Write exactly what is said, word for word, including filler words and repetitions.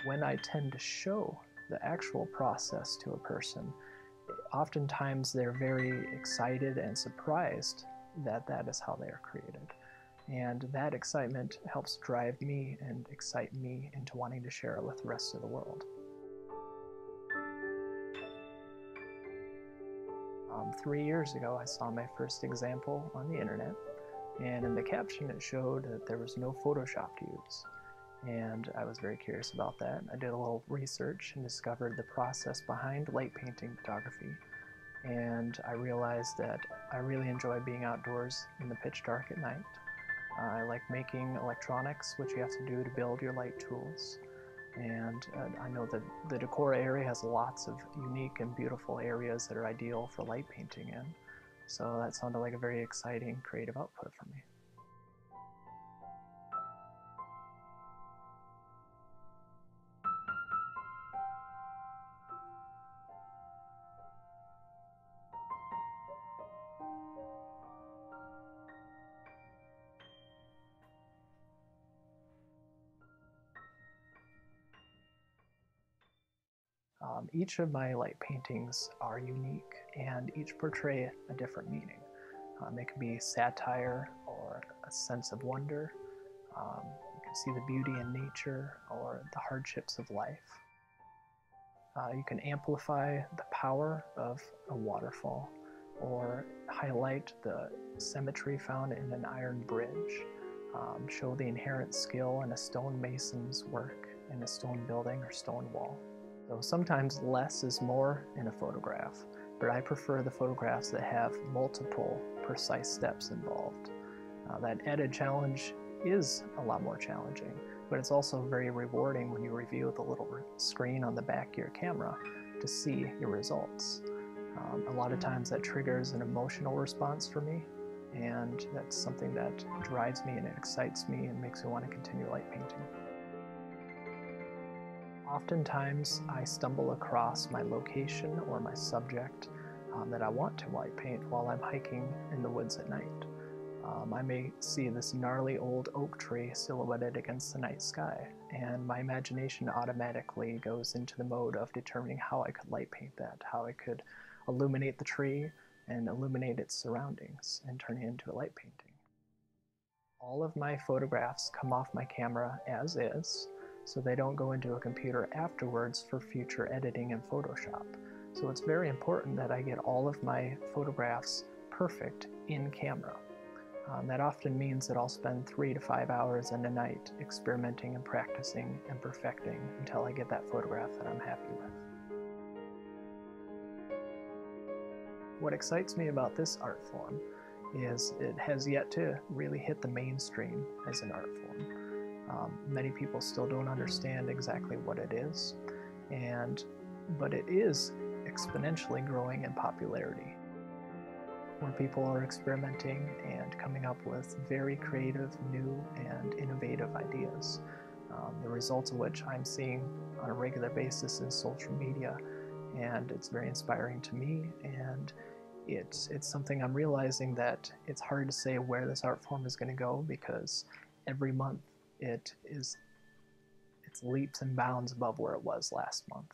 When I tend to show the actual process to a person, oftentimes they're very excited and surprised that that is how they are created. And that excitement helps drive me and excite me into wanting to share it with the rest of the world. Um, three years ago, I saw my first example on the internet, and in the caption it showed that there was no Photoshop to use. And I was very curious about that. I did a little research and discovered the process behind light painting photography. And I realized that I really enjoy being outdoors in the pitch dark at night. Uh, I like making electronics, which you have to do to build your light tools. And uh, I know that the Decorah area has lots of unique and beautiful areas that are ideal for light painting in. So that sounded like a very exciting creative output for me. Um, each of my light paintings are unique and each portray a different meaning. Um, it can be satire or a sense of wonder. Um, you can see the beauty in nature or the hardships of life. Uh, you can amplify the power of a waterfall or highlight the symmetry found in an iron bridge, um, show the inherent skill in a stonemason's work in a stone building or stone wall. So sometimes less is more in a photograph, but I prefer the photographs that have multiple precise steps involved. Uh, that edit challenge is a lot more challenging, but it's also very rewarding when you review the little screen on the back of your camera to see your results. Um, a lot of times that triggers an emotional response for me, and that's something that drives me and it excites me and makes me want to continue light painting. Oftentimes I stumble across my location or my subject um, that I want to light paint while I'm hiking in the woods at night. Um, I may see this gnarly old oak tree silhouetted against the night sky, and my imagination automatically goes into the mode of determining how I could light paint that, how I could illuminate the tree and illuminate its surroundings and turn it into a light painting. All of my photographs come off my camera as is, so they don't go into a computer afterwards for future editing in Photoshop. So it's very important that I get all of my photographs perfect in camera. Um, that often means that I'll spend three to five hours in a night experimenting and practicing and perfecting until I get that photograph that I'm happy with. What excites me about this art form is it has yet to really hit the mainstream as an art form. Um, many people still don't understand exactly what it is, and but it is exponentially growing in popularity, where people are experimenting and coming up with very creative, new, and innovative ideas, um, the results of which I'm seeing on a regular basis in social media, and it's very inspiring to me, and it's, it's something I'm realizing that it's hard to say where this art form is going to go, because every month it is it's leaps and bounds above where it was last month.